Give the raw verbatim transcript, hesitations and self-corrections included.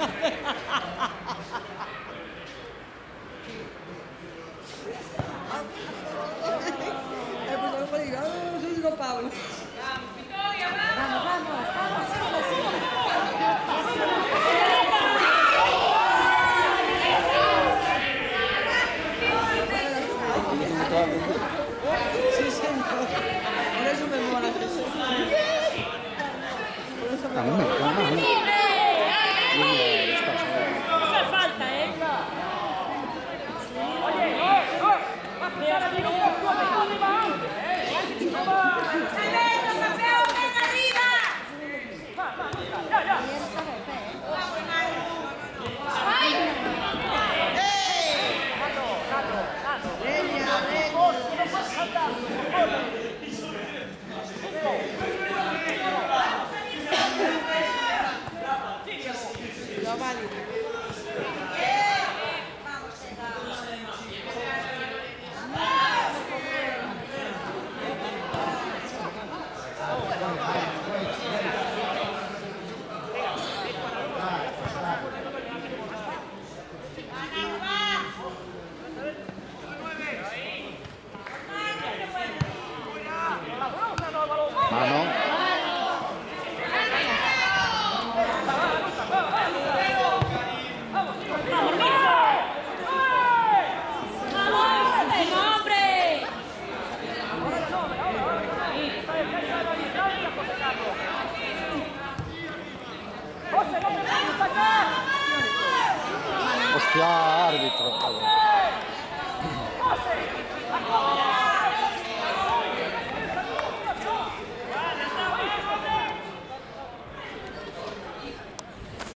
Pablo. Vamos, vamos, vamos, síguelo, Sí, señor. Por eso me mola. Por eso me mola. No hace falta, ¿eh? Oye, mira, tira un poco de arriba antes, ¿eh? ¡Alberto, campeón, ven arriba! Ya, ya. Lo válido. Mano. Hostia, árbitro.